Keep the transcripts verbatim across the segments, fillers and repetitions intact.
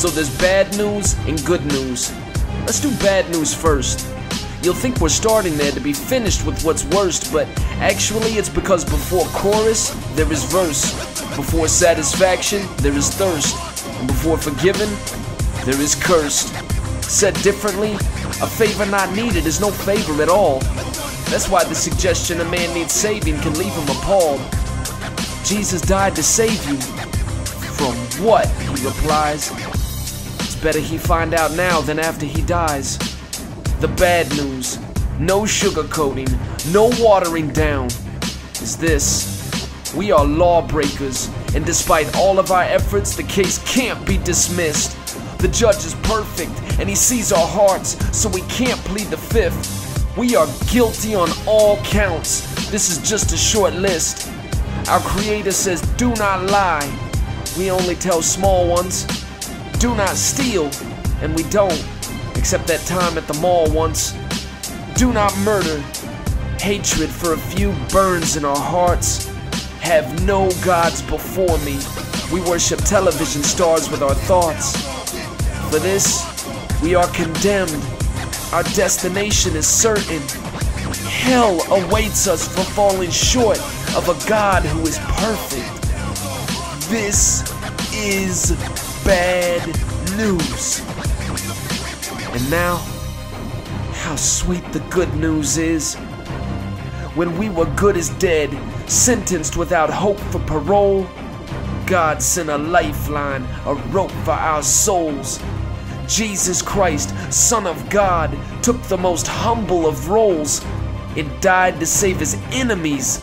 So there's bad news and good news. Let's do bad news first. You'll think we're starting there to be finished with what's worst, but actually it's because before chorus, there is verse. Before satisfaction, there is thirst. And before forgiven, there is cursed. Said differently, a favor not needed is no favor at all. That's why the suggestion a man needs saving can leave him appalled. Jesus died to save you. From what? He replies. It's better he find out now than after he dies. The bad news, no sugarcoating, no watering down, is this. We are lawbreakers, and despite all of our efforts, the case can't be dismissed. The judge is perfect, and he sees our hearts, so we can't plead the fifth. We are guilty on all counts. This is just a short list. Our Creator says, do not lie. We only tell small ones. Do not steal, and we don't, except that time at the mall once. Do not murder. Hatred for a few burns in our hearts. Have no gods before me. We worship television stars with our thoughts. For this, we are condemned. Our destination is certain. Hell awaits us for falling short of a God who is perfect. This is bad news. And now, how sweet the good news is. When we were good as dead, sentenced without hope for parole, God sent a lifeline, a rope for our souls. Jesus Christ, Son of God, took the most humble of roles and died to save his enemies.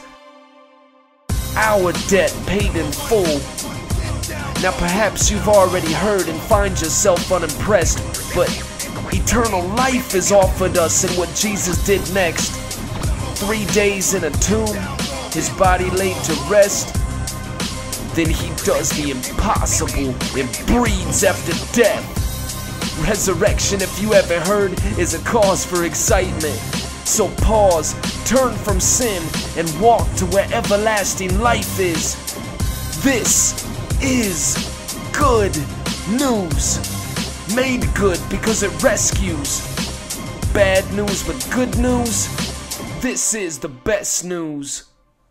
Our debt paid in full. Now perhaps you've already heard and find yourself unimpressed, but eternal life is offered us in what Jesus did next. Three days in a tomb, his body laid to rest. Then he does the impossible and breathes after death. Resurrection, if you haven't heard, is a cause for excitement. So pause, turn from sin, and walk to where everlasting life is. This is good news. Made good because it rescues. Bad news with good news. This is the best news.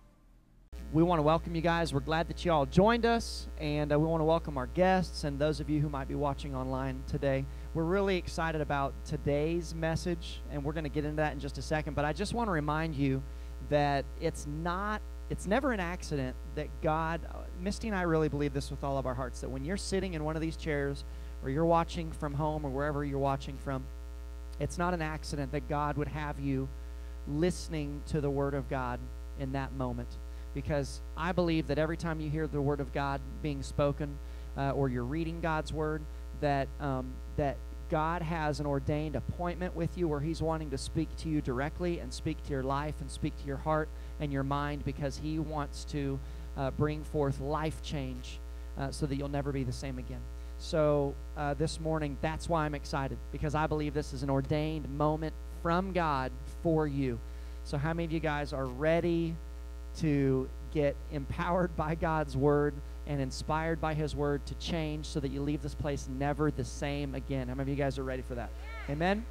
We want to welcome you guys. We're glad that you all joined us, and uh, we want to welcome our guests and those of you who might be watching online today. We're really excited about today's message, and we're going to get into that in just a second, but I just want to remind you that it's not, it's never an accident that God, Misty and I really believe this with all of our hearts, that when you're sitting in one of these chairs, or you're watching from home, or wherever you're watching from, it's not an accident that God would have you listening to the Word of God in that moment. Because I believe that every time you hear the Word of God being spoken, uh, or you're reading God's Word, that um, that God has an ordained appointment with you where He's wanting to speak to you directly and speak to your life and speak to your heart and your mind, because He wants to uh, bring forth life change uh, so that you'll never be the same again. So uh, this morning, that's why I'm excited, because I believe this is an ordained moment from God for you. So how many of you guys are ready to get empowered by God's Word and inspired by His Word to change so that you leave this place never the same again? How many of you guys are ready for that? Amen?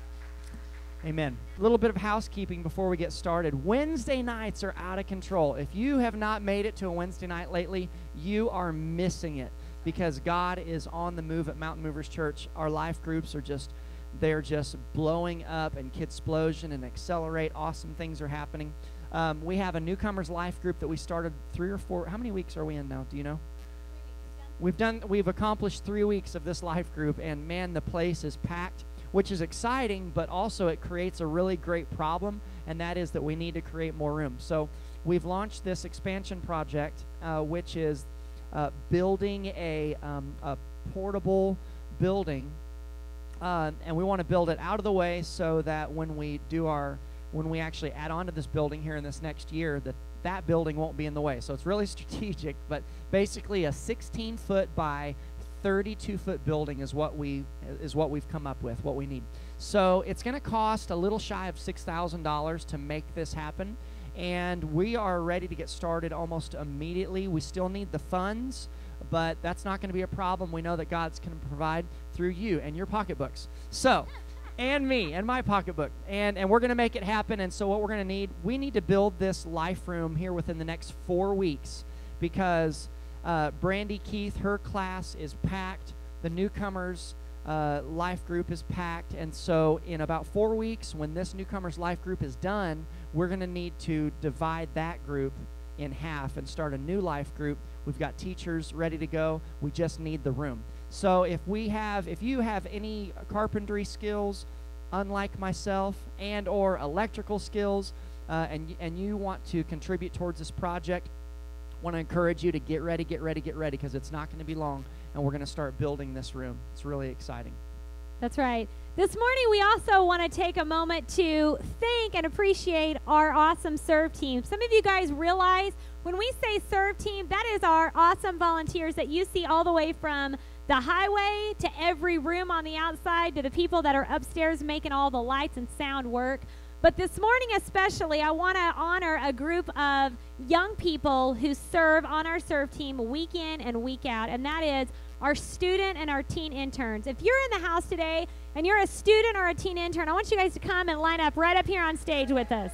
Amen. A little bit of housekeeping before we get started. Wednesday nights are out of control. If you have not made it to a Wednesday night lately, you are missing it, because God is on the move at Mountain Movers Church. Our life groups are just, they're just blowing up, and Kidsplosion and Accelerate. Awesome things are happening. Um, we have a newcomers life group that we started three or four. How many weeks are we in now? Do you know? We've done. We've accomplished three weeks of this life group, and man, the place is packed, which is exciting, but also it creates a really great problem, and that is that we need to create more room. So we've launched this expansion project, uh, which is uh, building a, um, a portable building, uh, and we want to build it out of the way so that when we do our when we actually add on to this building here in this next year, that that building won't be in the way. So it's really strategic, but basically a sixteen foot by thirty-two foot building is what we is what we've come up with, what we need. So it's going to cost a little shy of six thousand dollars to make this happen, and we are ready to get started almost immediately. We still need the funds, but that's not going to be a problem. We know that God's going to provide through you and your pocketbooks. So, and me and my pocketbook. And, and we're going to make it happen. And so what we're going to need, we need to build this life room here within the next four weeks because uh, Brandy Keith, her class is packed. The newcomers uh, life group is packed. And so in about four weeks, when this newcomers life group is done, we're going to need to divide that group in half and start a new life group. We've got teachers ready to go. We just need the room. So if we have, if you have any carpentry skills, unlike myself, and or electrical skills, uh, and and you want to contribute towards this project, I want to encourage you to get ready, get ready, get ready, because it's not going to be long, and we're going to start building this room. It's really exciting. That's right. This morning, we also want to take a moment to thank and appreciate our awesome serve team. Some of you guys realize when we say serve team, that is our awesome volunteers that you see all the way from the highway to every room on the outside to the people that are upstairs making all the lights and sound work. But this morning especially, I want to honor a group of young people who serve on our serve team week in and week out, and that is our student and our teen interns. If you're in the house today and you're a student or a teen intern, I want you guys to come and line up right up here on stage with us.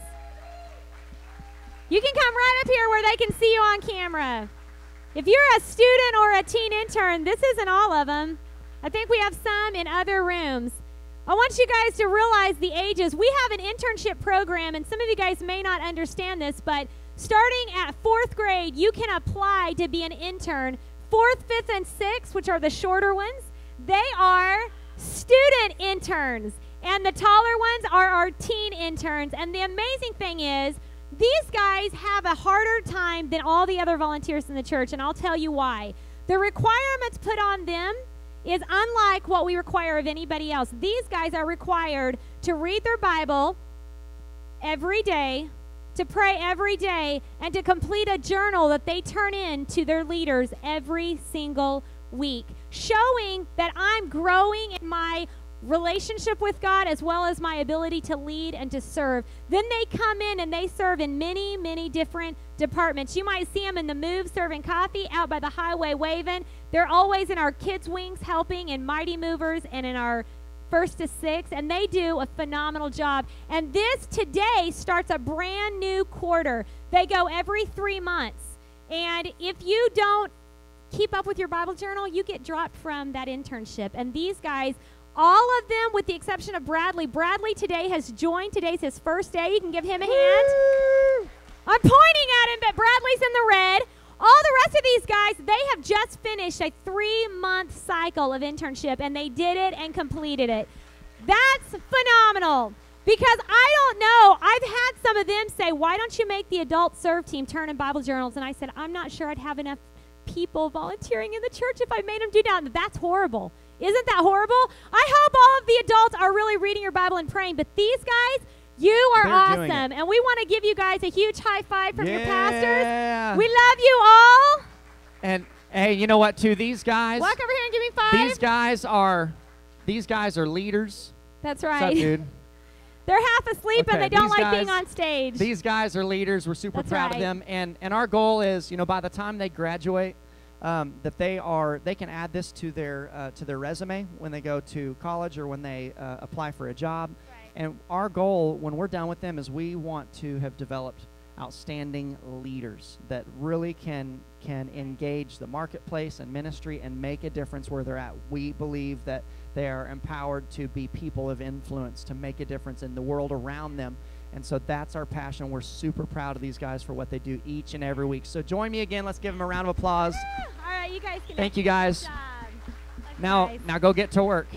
You can come right up here where they can see you on camera. If you're a student or a teen intern, this isn't all of them. I think we have some in other rooms. I want you guys to realize the ages. We have an internship program, and some of you guys may not understand this, but starting at fourth grade, you can apply to be an intern. Fourth, fifth, and sixth, which are the shorter ones, they are student interns, and the taller ones are our teen interns. And the amazing thing is, these guys have a harder time than all the other volunteers in the church, and I'll tell you why. The requirements put on them is unlike what we require of anybody else. These guys are required to read their Bible every day, to pray every day, and to complete a journal that they turn in to their leaders every single week, showing that I'm growing in my relationship with God as well as my ability to lead and to serve. Then they come in and they serve in many, many different departments. You might see them in the move serving coffee, out by the highway waving. They're always in our kids' wings helping, in Mighty Movers, and in our first to six, and they do a phenomenal job. And this today starts a brand new quarter. They go every three months. And if you don't keep up with your Bible journal, you get dropped from that internship. And these guys, all of them, with the exception of Bradley. Bradley today has joined. Today's his first day. You can give him a hand. Woo! I'm pointing at him, but Bradley's in the red. All the rest of these guys, they have just finished a three-month cycle of internship, and they did it and completed it. That's phenomenal, because I don't know. I've had some of them say, why don't you make the adult serve team turn in Bible journals? And I said, I'm not sure I'd have enough people volunteering in the church if I made them do that. That's horrible. Isn't that horrible? I hope all of the adults are really reading your Bible and praying, but these guys, you are They're awesome, and we want to give you guys a huge high five from yeah. your pastors. We love you all. And hey, you know what? Too, these guys. Walk over here and give me five. These guys are, these guys are leaders. That's right. What's up, dude? They're half asleep okay, and they don't like guys, being on stage. These guys are leaders. We're super That's proud right. of them, and and our goal is, you know, by the time they graduate, um, that they are they can add this to their uh, to their resume when they go to college or when they uh, apply for a job. And our goal when we're done with them is we want to have developed outstanding leaders that really can can engage the marketplace and ministry and make a difference where they're at. We believe that they are empowered to be people of influence, to make a difference in the world around them. And so that's our passion. We're super proud of these guys for what they do each and every week. So join me again. Let's give them a round of applause. All right, you guys can. Thank you, guys. Good job. Now, nice. now go get to work.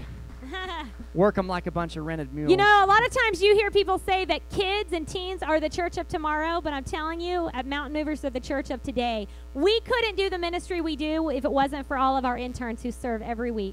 Work them like a bunch of rented mules. You know, a lot of times you hear people say that kids and teens are the church of tomorrow, but I'm telling you, at Mountain Movers, are the church of today. We couldn't do the ministry we do if it wasn't for all of our interns who serve every week.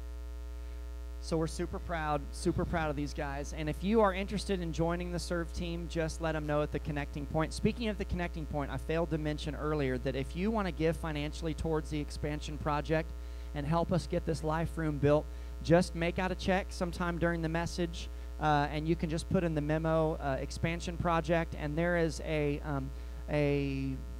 So we're super proud, super proud of these guys. And if you are interested in joining the serve team, just let them know at the connecting point. Speaking of the connecting point, I failed to mention earlier that if you want to give financially towards the expansion project and help us get this life room built, just make out a check sometime during the message, uh, and you can just put in the memo uh, expansion project, and there is a um, a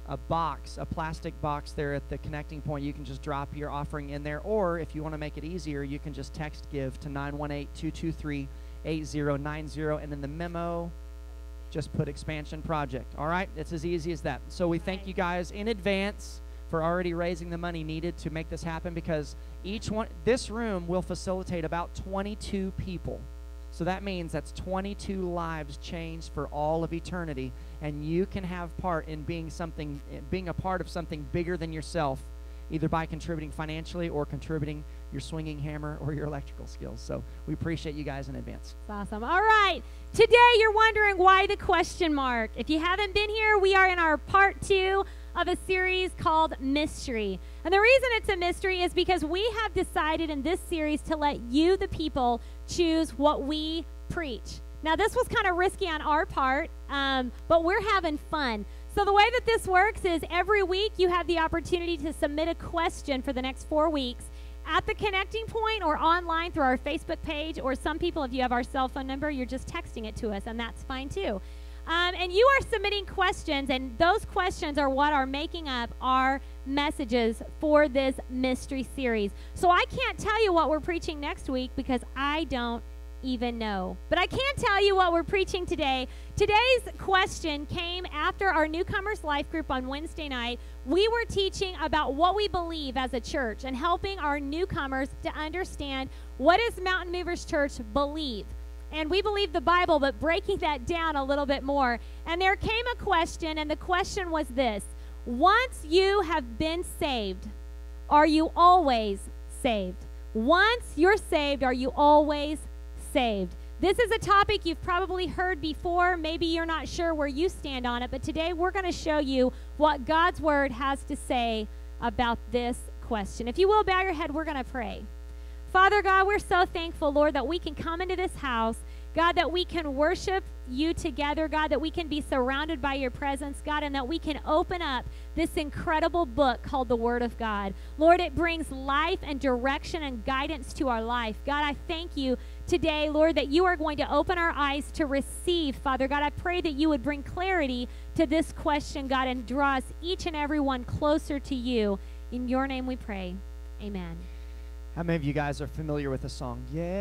a box, a plastic box there at the connecting point. You can just drop your offering in there, or if you want to make it easier, you can just text give to nine one eight, two two three, eight zero nine zero, and in the memo, just put Expansion Project. All right? It's as easy as that. So we thank you guys in advance for already raising the money needed to make this happen, because each one, this room will facilitate about twenty-two people. So that means that's twenty-two lives changed for all of eternity, and you can have part in being something, being a part of something bigger than yourself, either by contributing financially or contributing your swinging hammer or your electrical skills. So we appreciate you guys in advance. That's awesome. All right. Today you're wondering why the question mark. If you haven't been here, we are in our part two of a series called Mystery. And the reason it's a mystery is because we have decided in this series to let you, the people, choose what we preach. Now, this was kind of risky on our part, um, but we're having fun. So the way that this works is every week you have the opportunity to submit a question for the next four weeks at the connecting point or online through our Facebook page, or some people, if you have our cell phone number, you're just texting it to us, and that's fine too. Um, and you are submitting questions, and those questions are what are making up our messages for this mystery series. So I can't tell you what we're preaching next week because I don't even know. But I can tell you what we're preaching today. Today's question came after our Newcomers Life group on Wednesday night. We were teaching about what we believe as a church and helping our newcomers to understand what does Mountain Movers Church believe. And we believe the Bible, but breaking that down a little bit more. And there came a question, and the question was this: once you have been saved, are you always saved? Once you're saved, are you always saved? This is a topic you've probably heard before. Maybe you're not sure where you stand on it, but today we're going to show you what God's Word has to say about this question. If you will, bow your head, we're going to pray. Father God, we're so thankful, Lord, that we can come into this house, God, that we can worship you together, God, that we can be surrounded by your presence, God, and that we can open up this incredible book called the Word of God. Lord, it brings life and direction and guidance to our life. God, I thank you today, Lord, that you are going to open our eyes to receive, Father God. I pray that you would bring clarity to this question, God, and draw us each and every one closer to you. In your name we pray. Amen. How many of you guys are familiar with the song,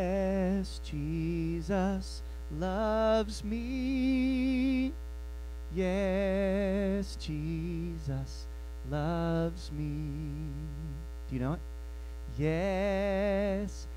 Yes, Jesus loves me. Yes, Jesus loves me. Do you know it? Yes,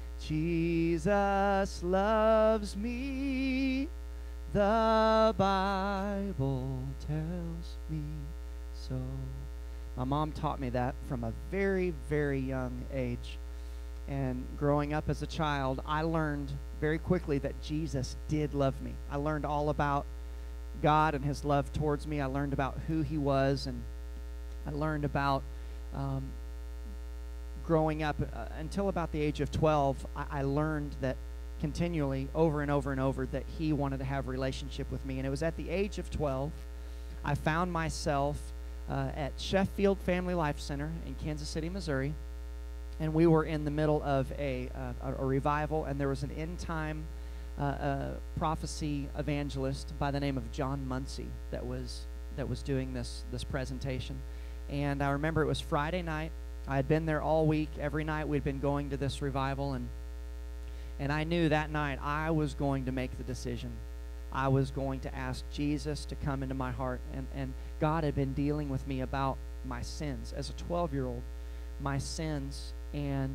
Jesus loves me. The Bible tells me so. My mom taught me that from a very, very young age. And growing up as a child, I learned very quickly that Jesus did love me. I learned all about God and his love towards me. I learned about who he was, and I learned about um, growing up uh, until about the age of twelve. I, I learned that continually, over and over and over, that he wanted to have a relationship with me. And it was at the age of twelve, I found myself uh, at Sheffield Family Life Center in Kansas City, Missouri. And we were in the middle of a, uh, a revival, and there was an end-time uh, uh, prophecy evangelist by the name of John Muncie that was that was doing this this presentation. And I remember it was Friday night. I had been there all week. Every night we'd been going to this revival, and and I knew that night I was going to make the decision. I was going to ask Jesus to come into my heart, and, and God had been dealing with me about my sins as a twelve-year-old, my sins. And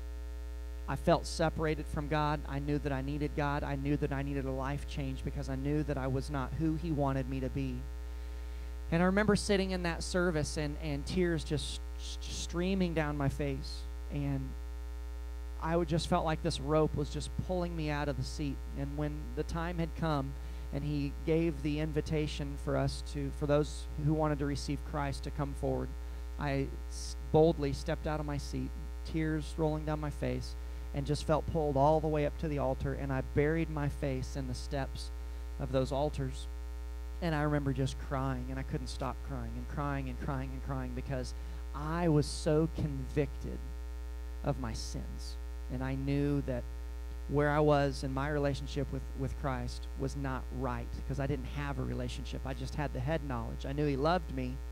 I felt separated from God. I knew that I needed God. I knew that I needed a life change because I knew that I was not who he wanted me to be. And I remember sitting in that service and, and tears just st- streaming down my face. And I would just felt like this rope was just pulling me out of the seat. And when the time had come and he gave the invitation for us to, for those who wanted to receive Christ to come forward, I boldly stepped out of my seat, tears rolling down my face, and just felt pulled all the way up to the altar, and I buried my face in the steps of those altars. And I remember just crying, and I couldn't stop crying and crying and crying and crying because I was so convicted of my sins. And I knew that where I was in my relationship with, with Christ was not right because I didn't have a relationship. I just had the head knowledge. I knew he loved me,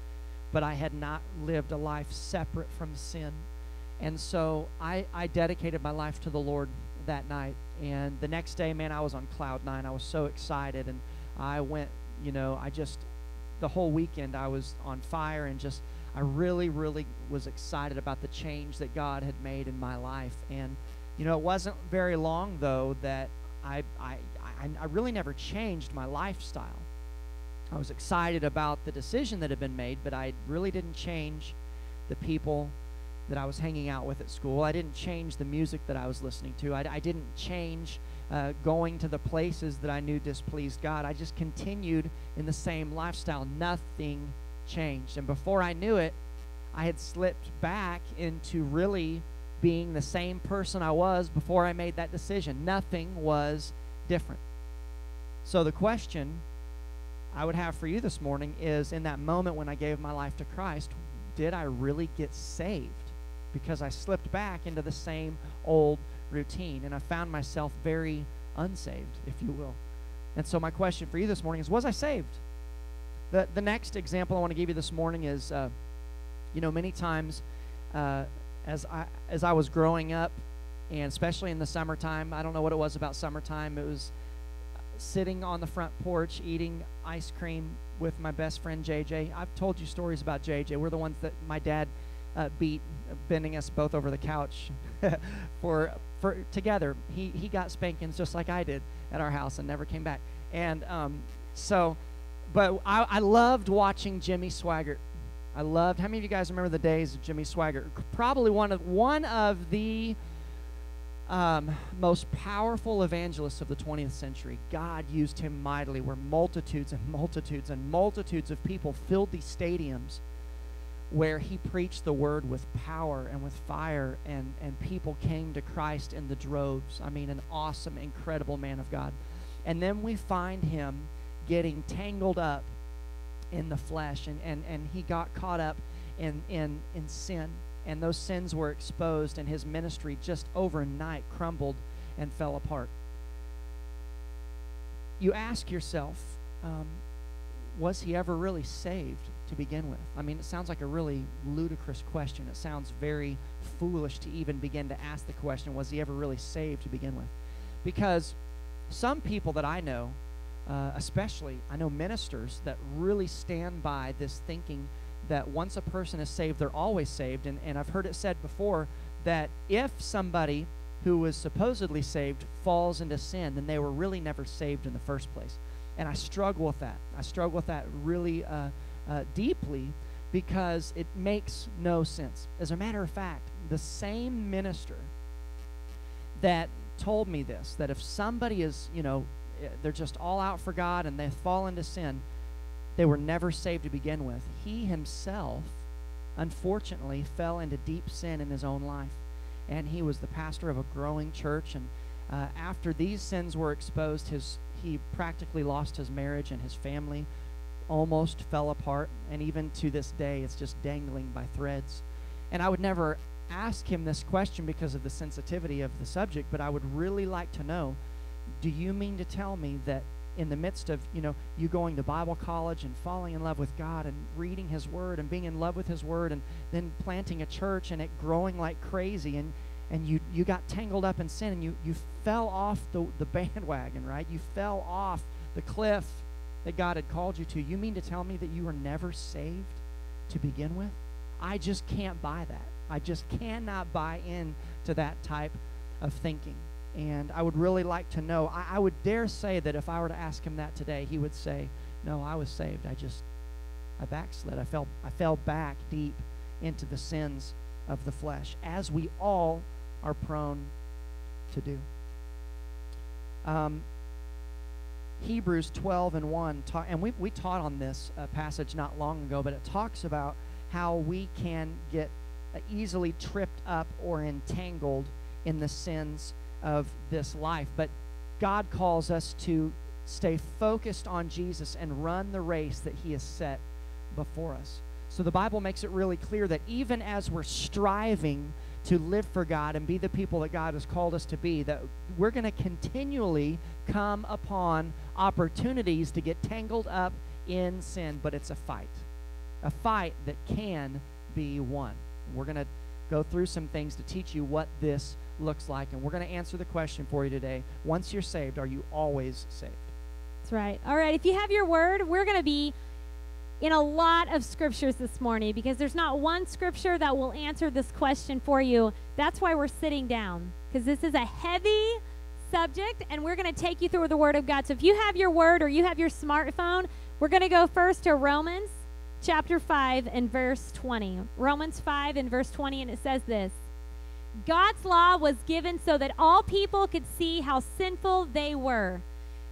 but I had not lived a life separate from sin. And so I, I dedicated my life to the Lord that night. And the next day, man, I was on cloud nine. I was so excited. And I went, you know, I just, the whole weekend I was on fire and just, I really, really was excited about the change that God had made in my life. And, you know, it wasn't very long, though, that I, I, I, I really never changed my lifestyle. I was excited about the decision that had been made, but I really didn't change the people that I was hanging out with at school. I didn't change the music that I was listening to. I, I didn't change uh, going to the places that I knew displeased God. I just continued in the same lifestyle. Nothing changed. And before I knew it, I had slipped back into really being the same person I was before I made that decision. Nothing was different. So the question I would have for you this morning is, in that moment when I gave my life to Christ, did I really get saved? Because I slipped back into the same old routine, and I found myself very unsaved, if you will. And so my question for you this morning is, was I saved? The, the next example I want to give you this morning is, uh, you know, many times uh, as I as I was growing up, and especially in the summertime, I don't know what it was about summertime, it was sitting on the front porch eating ice cream with my best friend J J. I've told you stories about J J. We're the ones that my dad uh, beat, bending us both over the couch for for together. He he got spankings just like I did at our house and never came back. And um, so, but I, I loved watching Jimmy Swaggart. I loved. How many of you guys remember the days of Jimmy Swaggart? Probably one of one of the Um, most powerful evangelists of the twentieth century. God used him mightily, where multitudes and multitudes and multitudes of people filled these stadiums, where he preached the word with power and with fire, and, and people came to Christ in the droves. I mean, an awesome, incredible man of God. And then we find him getting tangled up in the flesh, and, and, and he got caught up in, in, in sin. And those sins were exposed, and his ministry just overnight crumbled and fell apart. You ask yourself, um, was he ever really saved to begin with? I mean, it sounds like a really ludicrous question. It sounds very foolish to even begin to ask the question, was he ever really saved to begin with? Because some people that I know, uh, especially, I know ministers that really stand by this thinking that once a person is saved, they're always saved. And, and I've heard it said before that if somebody who was supposedly saved falls into sin, then they were really never saved in the first place. And I struggle with that. I struggle with that really uh, uh, deeply, because it makes no sense. As a matter of fact, the same minister that told me this, that if somebody is, you know, they're just all out for God and they fall into sin, they were never saved to begin with. He himself, unfortunately, fell into deep sin in his own life. And he was the pastor of a growing church. And uh, after these sins were exposed, his he practically lost his marriage, and his family almost fell apart. And even to this day, it's just dangling by threads. And I would never ask him this question because of the sensitivity of the subject, but I would really like to know, do you mean to tell me that in the midst of, you know, you going to Bible college and falling in love with God and reading his word and being in love with his word and then planting a church and it growing like crazy, and, and you, you got tangled up in sin and you, you fell off the, the bandwagon, right? You fell off the cliff that God had called you to. You mean to tell me that you were never saved to begin with? I just can't buy that. I just cannot buy into that type of thinking. And I would really like to know. I, I would dare say that if I were to ask him that today, he would say, no, I was saved. I just, I backslid. I fell, I fell back deep into the sins of the flesh, as we all are prone to do. Um, Hebrews twelve and one, ta- and we, we taught on this uh, passage not long ago, but it talks about how we can get uh, easily tripped up or entangled in the sins of this life. But God calls us to stay focused on Jesus and run the race that he has set before us. So the Bible makes it really clear that even as we're striving to live for God and be the people that God has called us to be, that we're going to continually come upon opportunities to get tangled up in sin, but it's a fight. a fight that can be won. We're going to go through some things to teach you what this looks like, and we're going to answer the question for you today. Once you're saved, are you always saved? That's right. All right, if you have your word, we're going to be in a lot of scriptures this morning because there's not one scripture that will answer this question for you. That's why we're sitting down, because this is a heavy subject, and we're going to take you through the Word of God. So if you have your word or you have your smartphone, we're going to go first to Romans chapter five and verse twenty. Romans five and verse twenty, and it says this: God's law was given so that all people could see how sinful they were.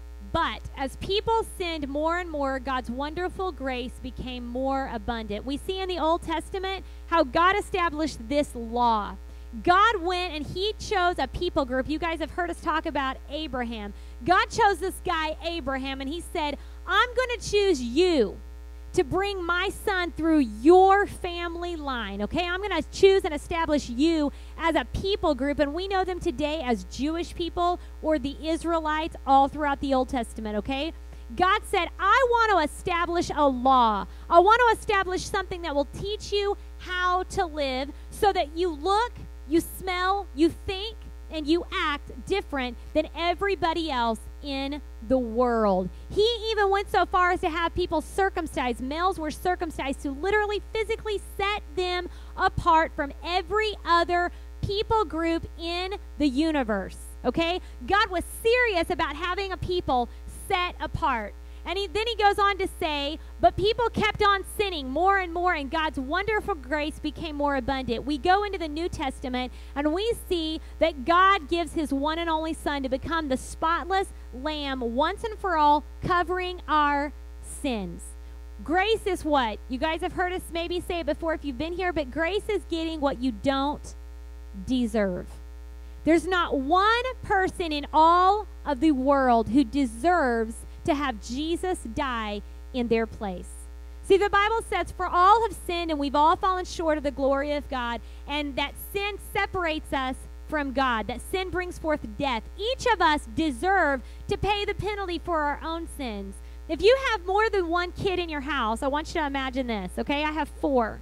But as people sinned more and more, God's wonderful grace became more abundant. We see in the Old Testament how God established this law. God went and he chose a people group. You guys have heard us talk about Abraham. God chose this guy, Abraham, and he said, I'm going to choose you to bring my son through your family line, okay? I'm going to choose and establish you as a people group, and we know them today as Jewish people or the Israelites all throughout the Old Testament, okay? God said, I want to establish a law. I want to establish something that will teach you how to live so that you look, you smell, you think, and you act different than everybody else in the world. He even went so far as to have people circumcised. Males were circumcised to literally physically set them apart from every other people group in the universe. Okay? God was serious about having a people set apart. And he, then he goes on to say, but people kept on sinning more and more, and God's wonderful grace became more abundant. We go into the New Testament, and we see that God gives his one and only Son to become the spotless Lamb once and for all, covering our sins. Grace is what? You guys have heard us maybe say it before if you've been here, but grace is getting what you don't deserve. There's not one person in all of the world who deserves to have Jesus die in their place. See, the Bible says, for all have sinned and we've all fallen short of the glory of God, and that sin separates us from God, that sin brings forth death. Each of us deserve to pay the penalty for our own sins. If you have more than one kid in your house, I want you to imagine this, okay? I have four.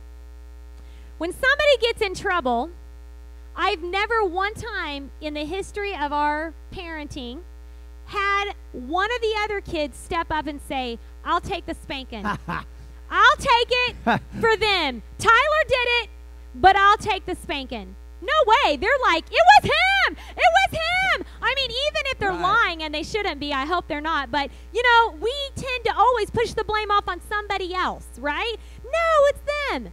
When somebody gets in trouble, I've never one time in the history of our parenting had one of the other kids step up and say, I'll take the spanking. I'll take it for them. Tyler did it, but I'll take the spanking. No way. They're like, it was him. It was him. I mean, even if they're right. lying, and they shouldn't be, I hope they're not, but, you know, we tend to always push the blame off on somebody else, right? No, it's them.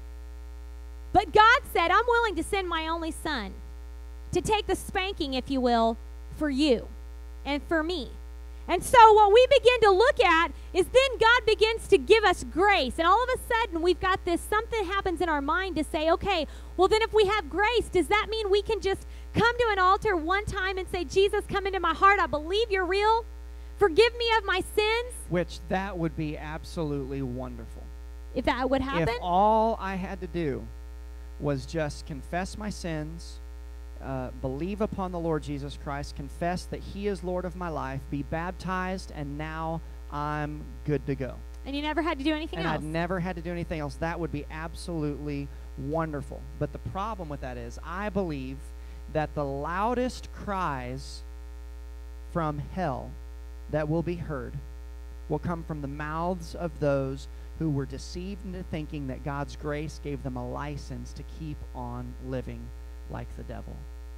But God said, I'm willing to send my only son to take the spanking, if you will, for you and for me. And so what we begin to look at is then God begins to give us grace. And all of a sudden we've got this, something happens in our mind to say, okay, well then if we have grace, does that mean we can just come to an altar one time and say, Jesus, come into my heart. I believe you're real. Forgive me of my sins. Which that would be absolutely wonderful. If that would happen. If all I had to do was just confess my sins, Uh, believe upon the Lord Jesus Christ, confess that he is Lord of my life, be baptized, and now I'm good to go. And you never had to do anything and else. And I'd never had to do anything else. That would be absolutely wonderful. But the problem with that is I believe that the loudest cries from hell that will be heard will come from the mouths of those who were deceived into thinking that God's grace gave them a license to keep on living like the devil.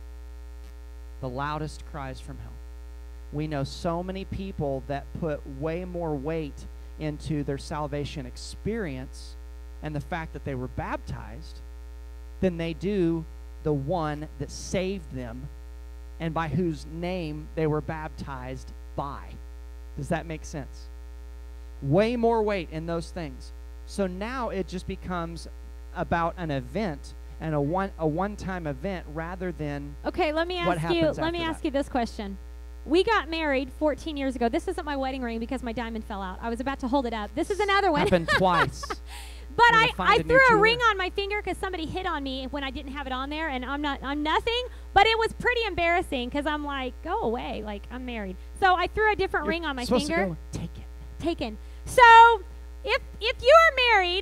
The loudest cries from hell. We know so many people that put way more weight into their salvation experience and the fact that they were baptized than they do the one that saved them and by whose name they were baptized by. Does that make sense? Way more weight in those things. So now it just becomes about an event and a one a one-time event rather than okay. Let me ask you. Let me ask you this question. We got married fourteen years ago. This isn't my wedding ring because my diamond fell out. I was about to hold it up. This is another one. Happened twice. But I, I threw a ring on my finger because somebody hit on me when I didn't have it on there, and I'm not I'm nothing. But it was pretty embarrassing because I'm like, go away, like I'm married. So I threw a different You're ring on my supposed finger. To go, take it. Taken. So if if you are married,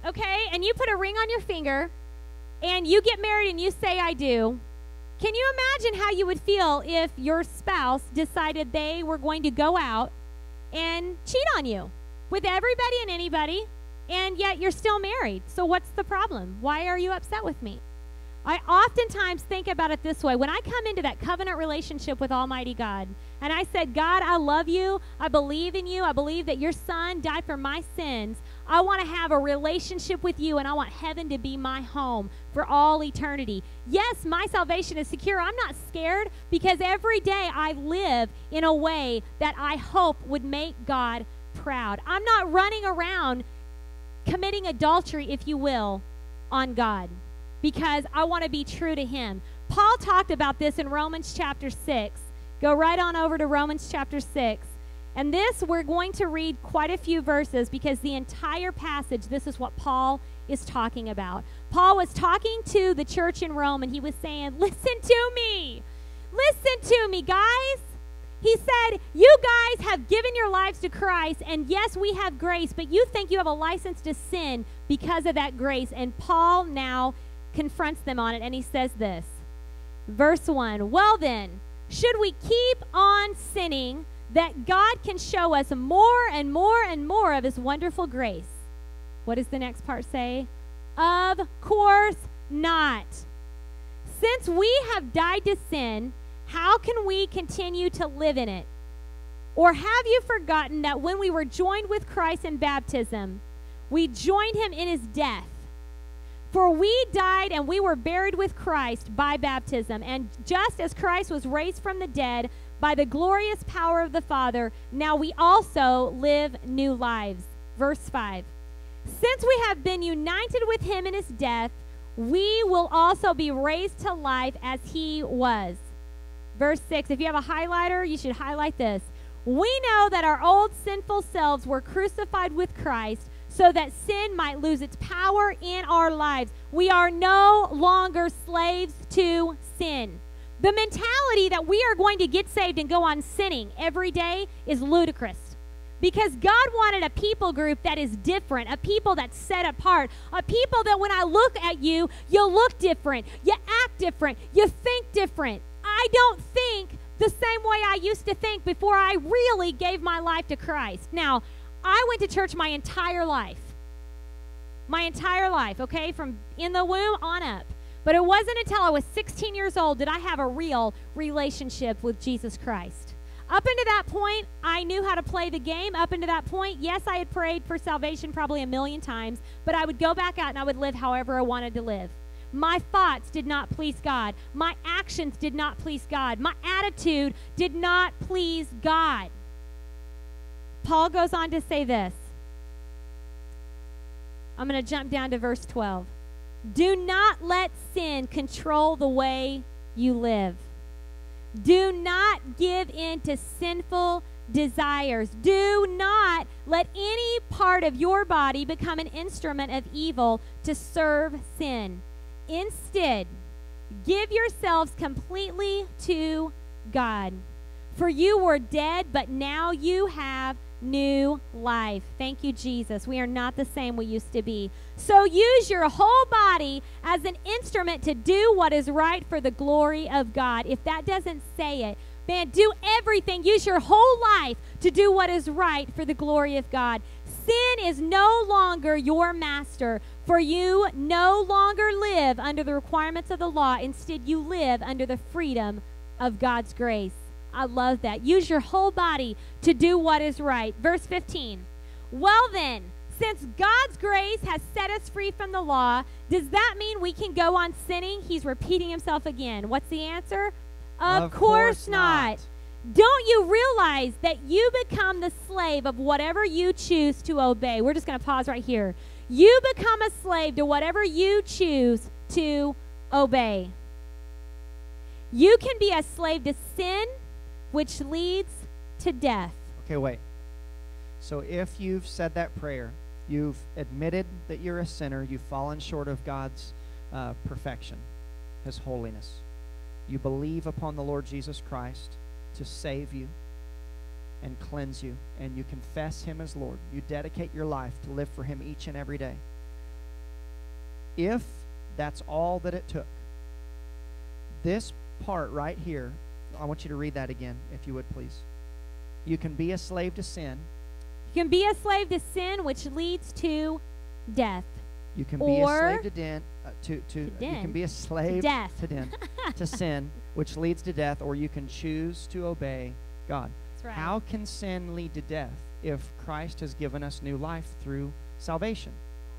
okay, and you put a ring on your finger, and you get married and you say, I do, can you imagine how you would feel if your spouse decided they were going to go out and cheat on you with everybody and anybody, and yet you're still married? So what's the problem? Why are you upset with me? I oftentimes think about it this way. When I come into that covenant relationship with Almighty God, and I said, God, I love you. I believe in you. I believe that your son died for my sins. I want to have a relationship with you, and I want heaven to be my home for all eternity. Yes, my salvation is secure. I'm not scared because every day I live in a way that I hope would make God proud. I'm not running around committing adultery, if you will, on God, because I want to be true to him. Paul talked about this in Romans chapter six. Go right on over to Romans chapter six. And this, we're going to read quite a few verses because the entire passage, this is what Paul is talking about. Paul was talking to the church in Rome, and he was saying, listen to me. Listen to me, guys. He said, you guys have given your lives to Christ, and yes, we have grace, but you think you have a license to sin because of that grace. And Paul now confronts them on it, and he says this. Verse one, well then, should we keep on sinning that God can show us more and more and more of his wonderful grace? What does the next part say? Of course not. Since we have died to sin, how can we continue to live in it? Or have you forgotten that when we were joined with Christ in baptism, we joined him in his death? For we died and we were buried with Christ by baptism. And just as Christ was raised from the dead by the glorious power of the Father, now we also live new lives. Verse five. Since we have been united with him in his death, we will also be raised to life as he was. Verse six. If you have a highlighter, you should highlight this. We know that our old sinful selves were crucified with Christ, so that sin might lose its power in our lives. We are no longer slaves to sin. The mentality that we are going to get saved and go on sinning every day is ludicrous. Because God wanted a people group that is different, a people that's set apart, a people that when I look at you, you look different, you act different, you think different. I don't think the same way I used to think before I really gave my life to Christ. Now, I went to church my entire life. My entire life, okay, from in the womb on up. But it wasn't until I was sixteen years old did I have a real relationship with Jesus Christ. Up until that point, I knew how to play the game. Up until that point, yes, I had prayed for salvation probably a million times, but I would go back out and I would live however I wanted to live. My thoughts did not please God. My actions did not please God. My attitude did not please God. Paul goes on to say this. I'm going to jump down to verse twelve. Do not let sin control the way you live. Do not give in to sinful desires. Do not let any part of your body become an instrument of evil to serve sin. Instead, give yourselves completely to God. For you were dead, but now you have new life. Thank you, Jesus. We are not the same we used to be. So use your whole body as an instrument to do what is right for the glory of God. If that doesn't say it, man, do everything. Use your whole life to do what is right for the glory of God. Sin is no longer your master, for you no longer live under the requirements of the law. Instead, you live under the freedom of God's grace. I love that. Use your whole body to do what is right. Verse fifteen. Well then, since God's grace has set us free from the law, does that mean we can go on sinning? He's repeating himself again. What's the answer? Of, Of course, course not. not. Don't you realize that you become the slave of whatever you choose to obey? We're just going to pause right here. You become a slave to whatever you choose to obey. You can be a slave to sin, which leads to death. Okay, wait. So if you've said that prayer, you've admitted that you're a sinner, you've fallen short of God's uh, perfection, his holiness. You believe upon the Lord Jesus Christ to save you and cleanse you, and you confess him as Lord. You dedicate your life to live for him each and every day. if that's all that it took, this part right here, I want you to read that again, if you would, please. You can be a slave to sin. You can be a slave to sin, which leads to death. You can or be a slave to din, uh, to, to, to din. You can be a slave to death. to din, to sin, which leads to death, or you can choose to obey God. That's right. How can sin lead to death if Christ has given us new life through salvation?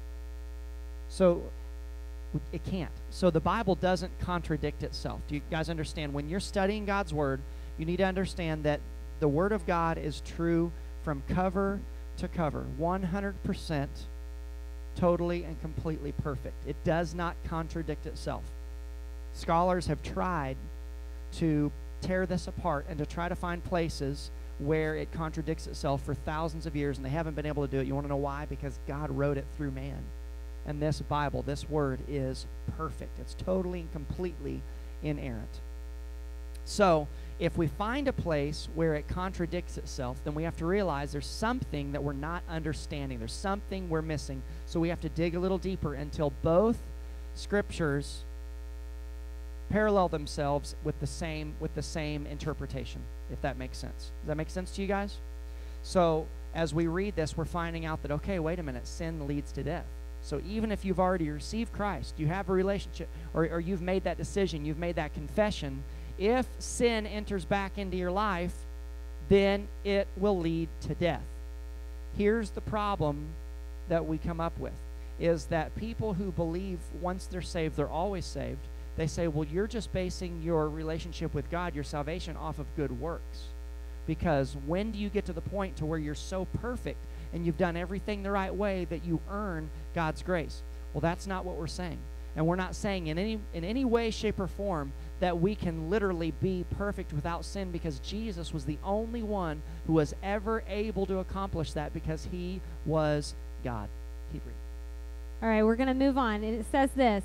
So it can't. So the Bible doesn't contradict itself. Do you guys understand? When you're studying God's Word, you need to understand that the Word of God is true from cover to cover, one hundred percent totally and completely perfect. It does not contradict itself. Scholars have tried to tear this apart and to try to find places where it contradicts itself for thousands of years, and they haven't been able to do it. You want to know why? Because God wrote it through man. And this Bible, this Word, is perfect. It's totally and completely inerrant. So, if we find a place where it contradicts itself, then we have to realize there's something that we're not understanding. There's something we're missing. So we have to dig a little deeper until both Scriptures parallel themselves with the same with the same interpretation, if that makes sense. Does that make sense to you guys? So, as we read this, we're finding out that, okay, wait a minute, sin leads to death. So even if you've already received Christ, you have a relationship, or, or you've made that decision, you've made that confession, if sin enters back into your life, then it will lead to death. Here's the problem that we come up with, is that people who believe once they're saved, they're always saved, they say, well, you're just basing your relationship with God, your salvation, off of good works. Because when do you get to the point to where you're so perfect and you've done everything the right way that you earn God's grace? Well, that's not what we're saying. And we're not saying in any in any way, shape, or form that we can literally be perfect without sin, because Jesus was the only one who was ever able to accomplish that, because he was God. Keep reading. All right, we're going to move on. And it says this.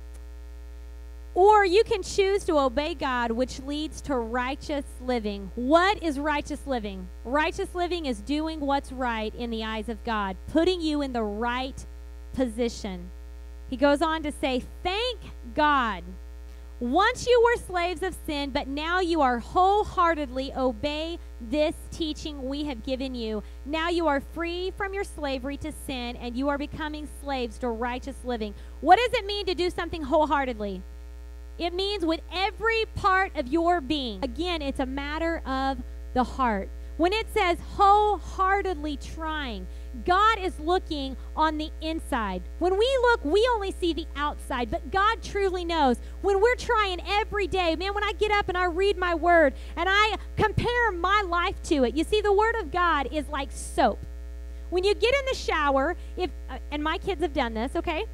Or you can choose to obey God, which leads to righteous living. What is righteous living? Righteous living is doing what's right in the eyes of God, putting you in the right position. He goes on to say, thank God. Once you were slaves of sin, but now you are wholeheartedly obey this teaching we have given you. Now you are free from your slavery to sin, and you are becoming slaves to righteous living. What does it mean to do something wholeheartedly? It means with every part of your being. Again, it's a matter of the heart. When it says wholeheartedly trying, God is looking on the inside. When we look, we only see the outside, but God truly knows. When we're trying every day, man, when I get up and I read my word and I compare my life to it, you see, the word of God is like soap. When you get in the shower, if uh, and my kids have done this, okay?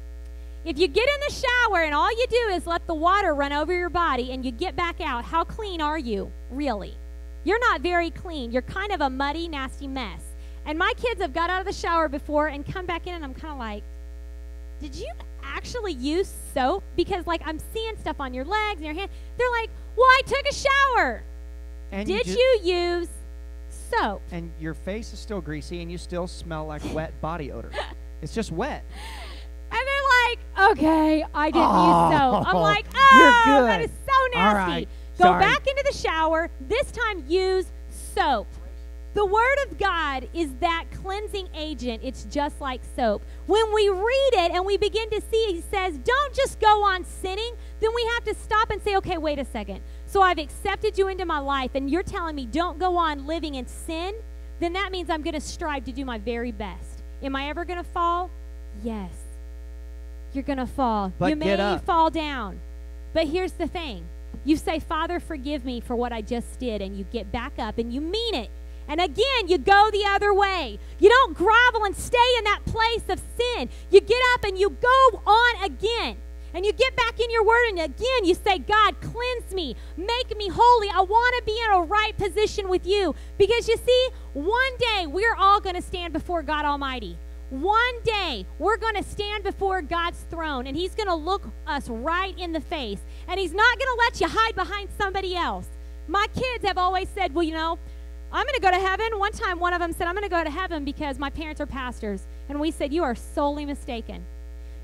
If you get in the shower and all you do is let the water run over your body and you get back out, how clean are you, really? You're not very clean. You're kind of a muddy, nasty mess. And my kids have got out of the shower before and come back in, and I'm kind of like, did you actually use soap? Because, like, I'm seeing stuff on your legs and your hand. They're like, well, I took a shower. And did you, you use soap? And your face is still greasy, and you still smell like wet body odor. It's just wet. And they're like, okay, I didn't oh, use soap. I'm like, oh, you're good. that is so nasty. All right. Go Sorry. back into the shower. This time use soap. The Word of God is that cleansing agent. It's just like soap. When we read it and we begin to see, he says, don't just go on sinning. Then we have to stop and say, okay, wait a second. So I've accepted you into my life, and you're telling me don't go on living in sin? Then that means I'm going to strive to do my very best. Am I ever going to fall? Yes. You're going to fall. But you may get up. fall down. But here's the thing. You say, Father, forgive me for what I just did, and you get back up, and you mean it. And again, you go the other way. You don't grovel and stay in that place of sin. You get up and you go on again. And you get back in your word, and again you say, God, cleanse me. Make me holy. I want to be in a right position with you. Because you see, one day we're all going to stand before God Almighty. One day we're going to stand before God's throne, and he's going to look us right in the face. And he's not going to let you hide behind somebody else. My kids have always said, well, you know, I'm going to go to heaven. One time, one of them said, I'm going to go to heaven because my parents are pastors. And we said, you are solely mistaken.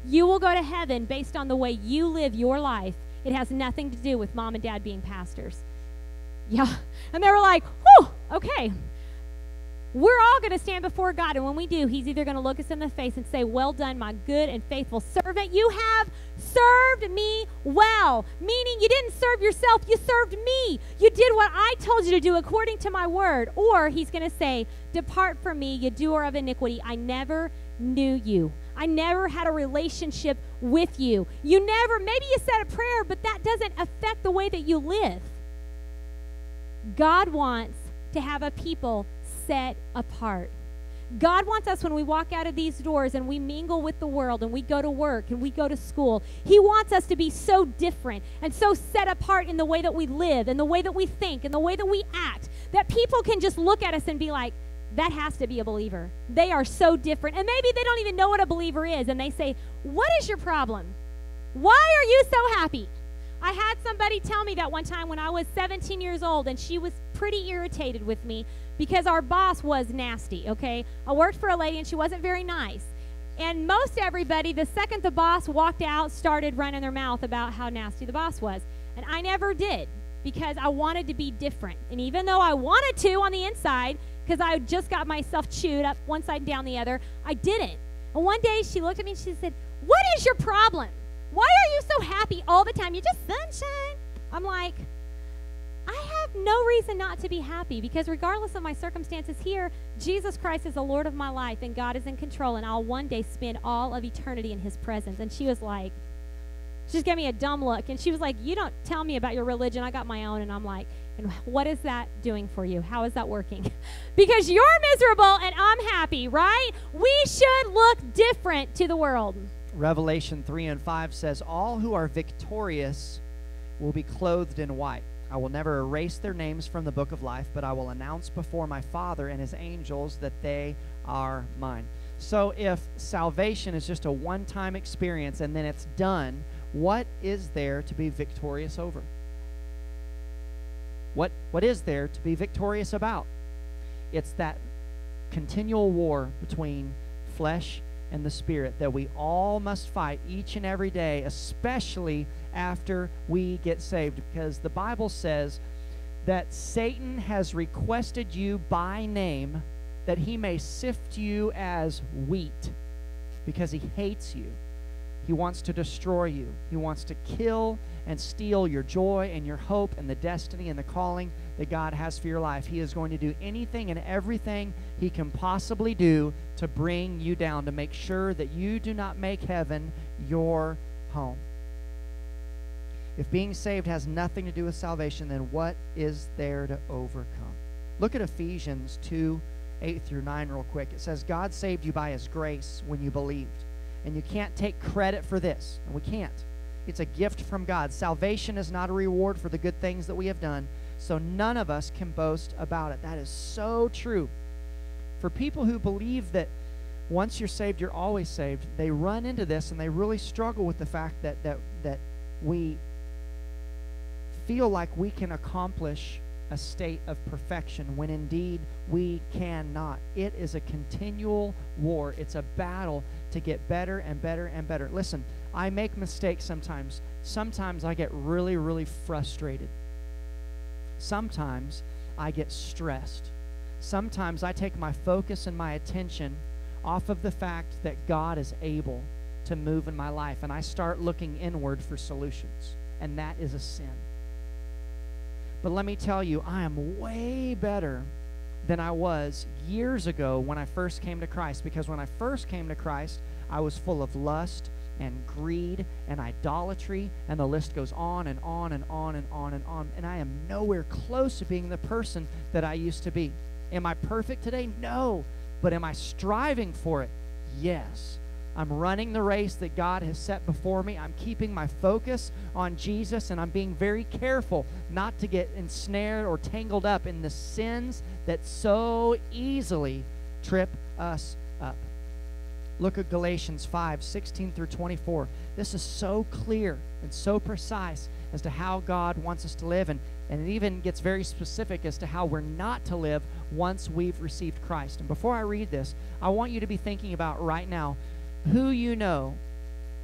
You will go to heaven based on the way you live your life. It has nothing to do with mom and dad being pastors. Yeah. And they were like, whew, okay. We're all going to stand before God, and when we do, he's either going to look us in the face and say, well done, my good and faithful servant. You have served me well, meaning you didn't serve yourself, you served me. You did what I told you to do according to my word. Or he's going to say, depart from me, you doer of iniquity. I never knew you. I never had a relationship with you. You never, maybe you said a prayer, but that doesn't affect the way that you live. God wants to have a people set apart. God wants us, when we walk out of these doors and we mingle with the world and we go to work and we go to school, he wants us to be so different and so set apart in the way that we live and the way that we think and the way that we act that people can just look at us and be like, that has to be a believer. They are so different. And maybe they don't even know what a believer is, and they say, what is your problem? Why are you so happy? I had somebody tell me that one time when I was seventeen years old, and she was pretty irritated with me because our boss was nasty, okay? I worked for a lady, and she wasn't very nice. And most everybody, the second the boss walked out, started running their mouth about how nasty the boss was. And I never did, because I wanted to be different. And even though I wanted to on the inside, because I just got myself chewed up one side and down the other, I didn't. And one day she looked at me and she said, what is your problem? Why are you so happy all the time? You're just sunshine. I'm like, I have no reason not to be happy, because regardless of my circumstances here, Jesus Christ is the Lord of my life, and God is in control, and I'll one day spend all of eternity in his presence. And she was like, she just gave me a dumb look, and she was like, you don't tell me about your religion. I got my own. And I'm like, and what is that doing for you? How is that working? Because you're miserable and I'm happy, right? We should look different to the world. Revelation three and five says, all who are victorious will be clothed in white. I will never erase their names from the book of life, but I will announce before my Father and his angels that they are mine. So if salvation is just a one-time experience and then it's done, what is there to be victorious over? What, what is there to be victorious about? It's that continual war between flesh and the spirit that we all must fight each and every day, especially after we get saved, because the Bible says that Satan has requested you by name that he may sift you as wheat, because he hates you. He wants to destroy you. He wants to kill and steal your joy and your hope and the destiny and the calling that God has for your life. He is going to do anything and everything he can possibly do to bring you down, to make sure that you do not make heaven your home. If being saved has nothing to do with salvation, then what is there to overcome? Look at Ephesians two, eight through nine real quick. It says, God saved you by his grace when you believed. And you can't take credit for this. And we can't. It's a gift from God. Salvation is not a reward for the good things that we have done, so none of us can boast about it. That is so true. For people who believe that once you're saved, you're always saved, they run into this and they really struggle with the fact that that that we feel like we can accomplish a state of perfection when indeed we cannot. It is a continual war. It's a battle to get better and better and better. Listen, I make mistakes sometimes. Sometimes I get really, really frustrated. Sometimes I get stressed. Sometimes I take my focus and my attention off of the fact that God is able to move in my life, and I start looking inward for solutions, and that is a sin. But let me tell you, I am way better than I was years ago when I first came to Christ, because when I first came to Christ, I was full of lust and greed and idolatry, and the list goes on and on and on and on and on, and I am nowhere close to being the person that I used to be. Am I perfect today? No. But am I striving for it? Yes. I'm running the race that God has set before me. I'm keeping my focus on Jesus, and I'm being very careful not to get ensnared or tangled up in the sins that so easily trip us up. Look at Galatians five, sixteen through twenty-four. This is so clear and so precise as to how God wants us to live, and, and it even gets very specific as to how we're not to live once we've received Christ. And before I read this, I want you to be thinking about right now who you know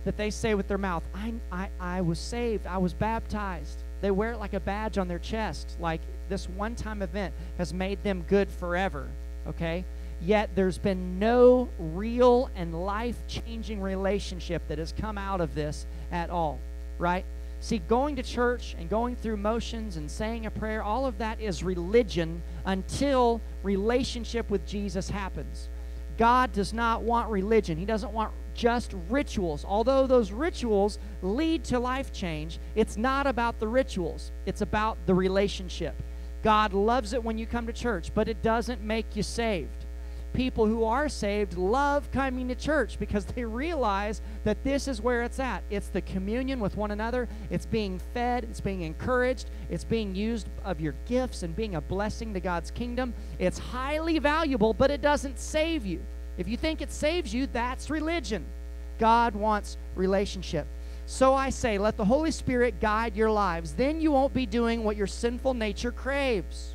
that they say with their mouth, I, I, I was saved, I was baptized. They wear it like a badge on their chest, like this one-time event has made them good forever, okay? Yet there's been no real and life-changing relationship that has come out of this at all, right? See, going to church and going through motions and saying a prayer, all of that is religion until relationship with Jesus happens. God does not want religion. He doesn't want just rituals. Although those rituals lead to life change, it's not about the rituals. It's about the relationship. God loves it when you come to church, but it doesn't make you saved. People who are saved love coming to church because they realize that this is where it's at. It's the communion with one another. It's being fed. It's being encouraged. It's being used of your gifts and being a blessing to God's kingdom. It's highly valuable, but it doesn't save you. If you think it saves you, that's religion. God wants relationship. So I say, let the Holy Spirit guide your lives. Then you won't be doing what your sinful nature craves.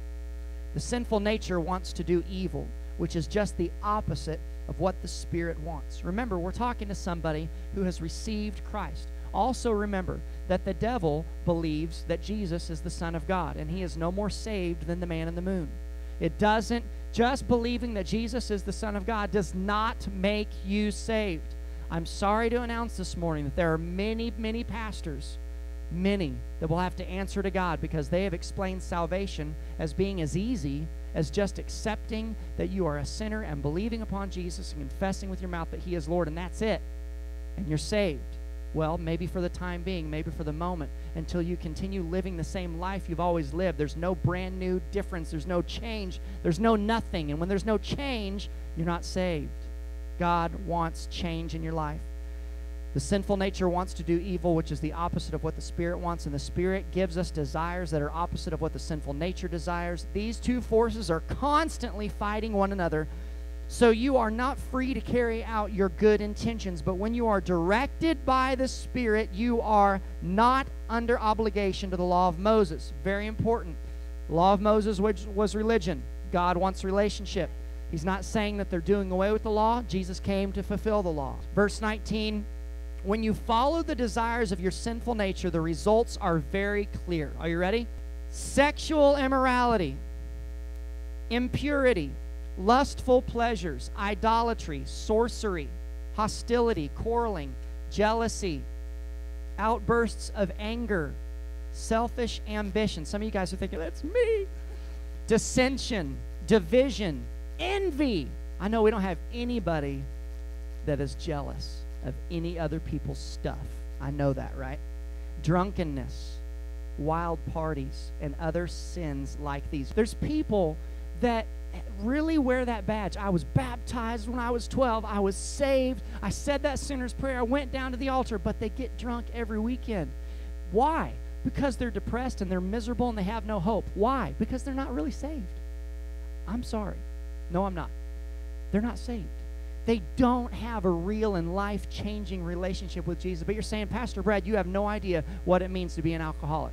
The sinful nature wants to do evil, which is just the opposite of what the Spirit wants. Remember, we're talking to somebody who has received Christ. Also remember that the devil believes that Jesus is the Son of God, and he is no more saved than the man in the moon. It doesn't, just believing that Jesus is the Son of God does not make you saved. I'm sorry to announce this morning that there are many, many pastors, many, that will have to answer to God because they have explained salvation as being as easy as just accepting that you are a sinner and believing upon Jesus and confessing with your mouth that he is Lord, and that's it, and you're saved. Well, maybe for the time being, maybe for the moment, until you continue living the same life you've always lived. There's no brand new difference. There's no change. There's no nothing. And when there's no change, you're not saved. God wants change in your life. The sinful nature wants to do evil, which is the opposite of what the Spirit wants, and the Spirit gives us desires that are opposite of what the sinful nature desires. These two forces are constantly fighting one another, so you are not free to carry out your good intentions, but when you are directed by the Spirit, you are not under obligation to the law of Moses. Very important. The law of Moses which was religion. God wants relationship. He's not saying that they're doing away with the law. Jesus came to fulfill the law. Verse nineteen, when you follow the desires of your sinful nature, the results are very clear. Are you ready? Sexual immorality, impurity, lustful pleasures, idolatry, sorcery, hostility, quarreling, jealousy, outbursts of anger, selfish ambition. Some of you guys are thinking, that's me. Dissension, division, envy. I know we don't have anybody that is jealous of any other people's stuff. I know that, right? Drunkenness, wild parties, and other sins like these. There's people that really wear that badge. I was baptized when I was twelve. I was saved. I said that sinner's prayer. I went down to the altar, but they get drunk every weekend. Why? Because they're depressed and they're miserable and they have no hope. Why? Because they're not really saved. I'm sorry. No, I'm not. They're not saved. They don't have a real and life-changing relationship with Jesus. But you're saying, Pastor Brad, you have no idea what it means to be an alcoholic.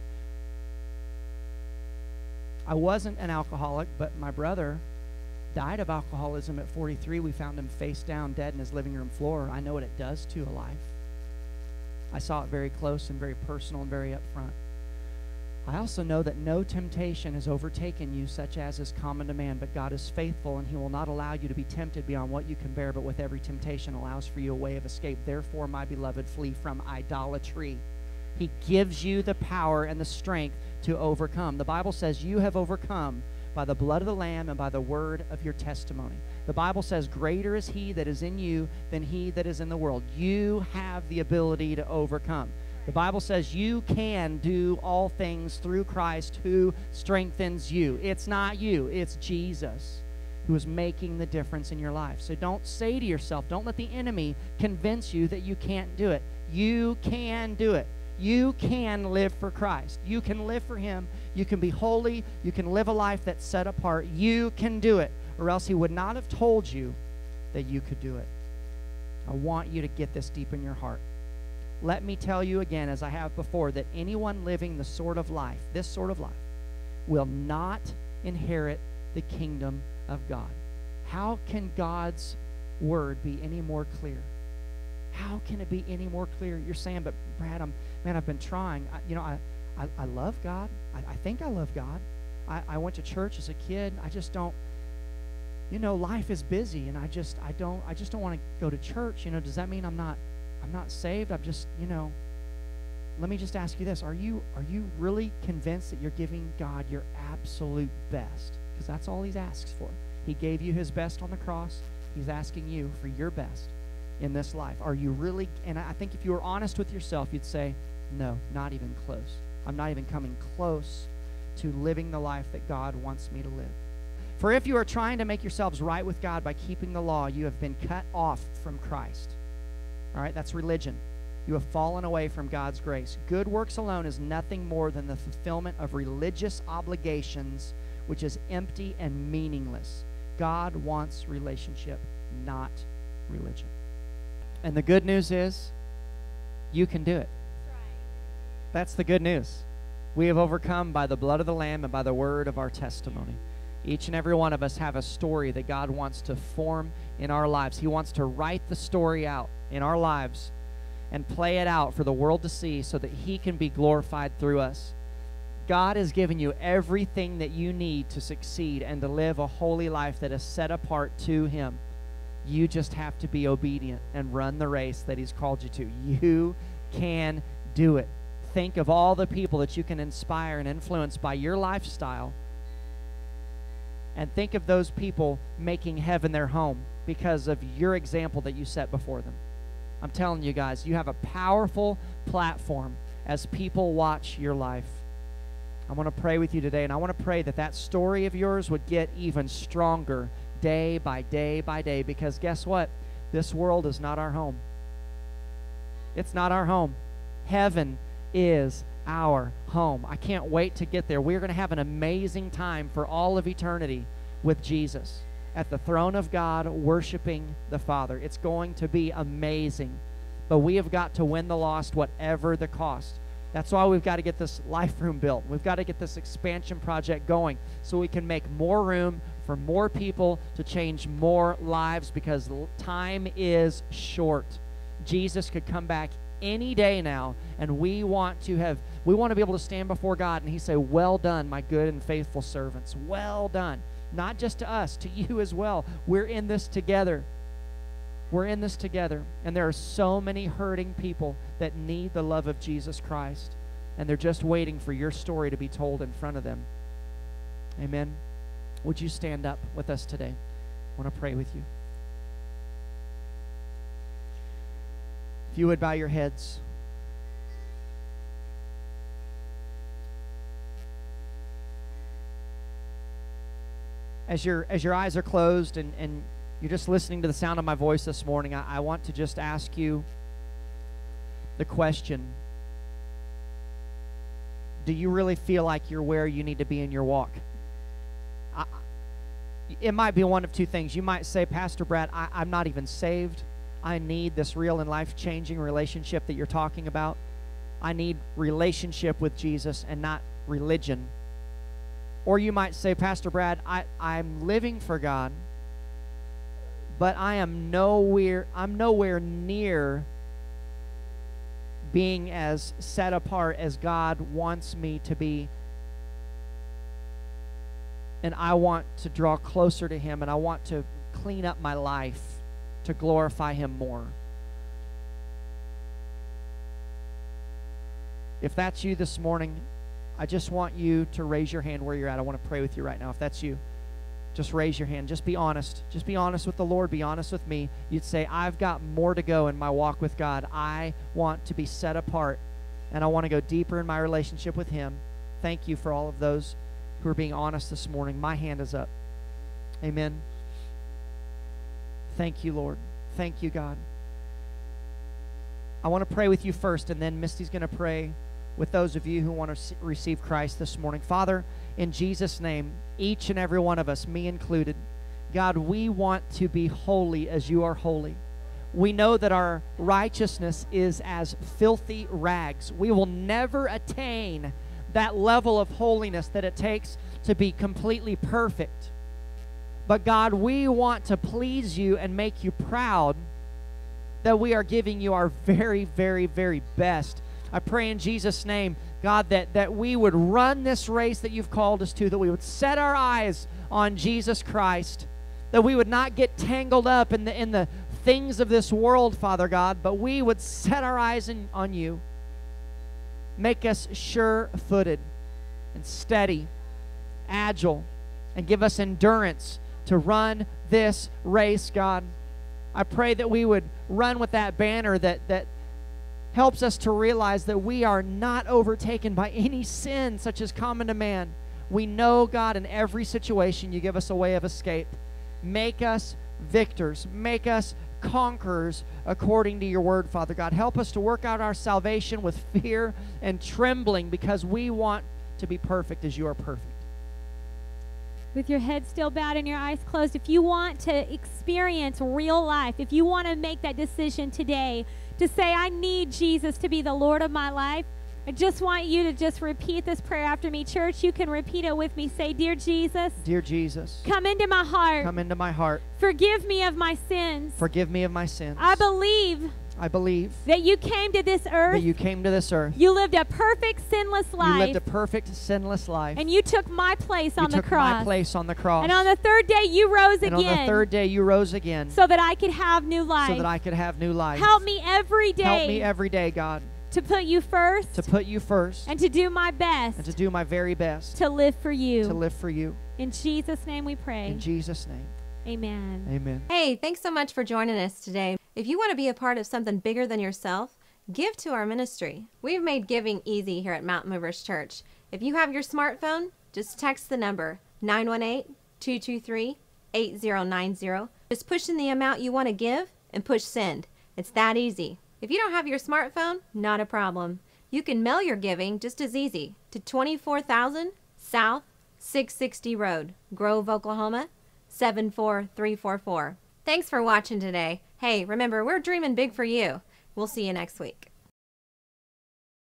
I wasn't an alcoholic, but my brother died of alcoholism at forty-three. We found him face down, dead in his living room floor. I know what it does to a life. I saw it very close and very personal and very upfront. I also know that no temptation has overtaken you such as is common to man, but God is faithful, and he will not allow you to be tempted beyond what you can bear, but with every temptation allows for you a way of escape. Therefore, my beloved, flee from idolatry. He gives you the power and the strength to overcome. The Bible says you have overcome by the blood of the Lamb and by the word of your testimony. The Bible says greater is he that is in you than he that is in the world. You have the ability to overcome. The Bible says you can do all things through Christ who strengthens you. It's not you, it's Jesus who is making the difference in your life. So don't say to yourself, don't let the enemy convince you that you can't do it. You can do it. You can live for Christ. You can live for him. You can be holy. You can live a life that's set apart. You can do it, or else he would not have told you that you could do it. I want you to get this deep in your heart. Let me tell you again, as I have before, that anyone living the sort of life, this sort of life, will not inherit the kingdom of God. How can God's word be any more clear? How can it be any more clear? You're saying, but Brad, I'm, man, I've been trying. I, you know, I, I, I love God. I, I think I love God. I, I went to church as a kid. I just don't, you know, life is busy, and I just, I don't, I just don't want to go to church. You know, does that mean I'm not, I'm not saved? I'm just, you know, let me just ask you this. Are you, are you really convinced that you're giving God your absolute best? Because that's all He asks for. He gave you His best on the cross. He's asking you for your best in this life. Are you really, and I think if you were honest with yourself, you'd say, no, not even close. I'm not even coming close to living the life that God wants me to live. For if you are trying to make yourselves right with God by keeping the law, you have been cut off from Christ. All right, that's religion. You have fallen away from God's grace. Good works alone is nothing more than the fulfillment of religious obligations, which is empty and meaningless. God wants relationship, not religion. And the good news is, you can do it. That's the good news. We have overcome by the blood of the Lamb and by the word of our testimony. Each and every one of us have a story that God wants to form in our lives. He wants to write the story out in our lives and play it out for the world to see so that He can be glorified through us. God has given you everything that you need to succeed and to live a holy life that is set apart to Him. You just have to be obedient and run the race that He's called you to. You can do it. Think of all the people that you can inspire and influence by your lifestyle, and think of those people making heaven their home because of your example that you set before them. I'm telling you guys, you have a powerful platform as people watch your life. I want to pray with you today, and I want to pray that that story of yours would get even stronger day by day by day, because guess what? This world is not our home. It's not our home. Heaven is our home. I can't wait to get there. We're going to have an amazing time for all of eternity with Jesus at the throne of God, worshiping the Father. It's going to be amazing. But we have got to win the lost, whatever the cost. That's why we've got to get this life room built. We've got to get this expansion project going so we can make more room for more people to change more lives, because time is short. Jesus could come back any day now, and we want to have we want to be able to stand before God and He say, well done, my good and faithful servants. Well done. Not just to us, to you as well. We're in this together. We're in this together. And there are so many hurting people that need the love of Jesus Christ, and they're just waiting for your story to be told in front of them. Amen. Would you stand up with us today? I want to pray with you. If you would bow your heads. As your, as your eyes are closed and, and you're just listening to the sound of my voice this morning, I, I want to just ask you the question, do you really feel like you're where you need to be in your walk? I, it might be one of two things. You might say, Pastor Brad, I, I'm not even saved. I need this real and life-changing relationship that you're talking about. I need relationship with Jesus and not religion. Or you might say, Pastor Brad, I, I'm living for God, but I am nowhere, I'm nowhere near being as set apart as God wants me to be. And I want to draw closer to Him, and I want to clean up my life to glorify Him more. If that's you this morning, I just want you to raise your hand where you're at. I want to pray with you right now. If that's you, just raise your hand. Just be honest. Just be honest with the Lord. Be honest with me. You'd say, I've got more to go in my walk with God. I want to be set apart, and I want to go deeper in my relationship with Him. Thank you for all of those who are being honest this morning. My hand is up. Amen. Thank you, Lord. Thank you, God. I want to pray with you first, and then Misty's going to pray with those of you who want to receive Christ this morning. Father, in Jesus' name, each and every one of us, me included, God, we want to be holy as you are holy. We know that our righteousness is as filthy rags. We will never attain that level of holiness that it takes to be completely perfect. But God, we want to please you and make you proud that we are giving you our very, very, very best. I pray in Jesus' name, God, that, that we would run this race that you've called us to, that we would set our eyes on Jesus Christ, that we would not get tangled up in the, in the things of this world, Father God, but we would set our eyes in, on you. Make us sure-footed and steady, agile, and give us endurance to run this race, God. I pray that we would run with that banner that, that helps us to realize that we are not overtaken by any sin such as common to man. We know, God, in every situation you give us a way of escape. Make us victors. Make us conquerors according to your word, Father God. Help us to work out our salvation with fear and trembling, because we want to be perfect as you are perfect. With your head still bowed and your eyes closed, if you want to experience real life, if you want to make that decision today to say, I need Jesus to be the Lord of my life, I just want you to just repeat this prayer after me. Church, you can repeat it with me. Say, Dear Jesus. Dear Jesus. Come into my heart. Come into my heart. Forgive me of my sins. Forgive me of my sins. I believe. I believe. That you came to this earth. That you came to this earth. You lived a perfect, sinless life. You lived a perfect, sinless life. And you took my place on you the took cross. my place on the cross. And on the third day, you rose and again. And on the third day, you rose again. So that I could have new life. So that I could have new life. Help me every day. Help me every day, God. To put you first. To put you first. And to do my best. And to do my very best. To live for you. To live for you. In Jesus' name we pray. In Jesus' name. Amen. Amen. Hey, thanks so much for joining us today. If you want to be a part of something bigger than yourself, give to our ministry. We've made giving easy here at Mountain Movers Church. If you have your smartphone, just text the number nine one eight, two two three, eight zero nine zero. Just push in the amount you want to give and push send. It's that easy. If you don't have your smartphone, not a problem. You can mail your giving just as easy to twenty-four thousand South six sixty Road, Grove, Oklahoma seven four three four four. Thanks for watching today. Hey, remember, we're dreaming big for you. We'll see you next week.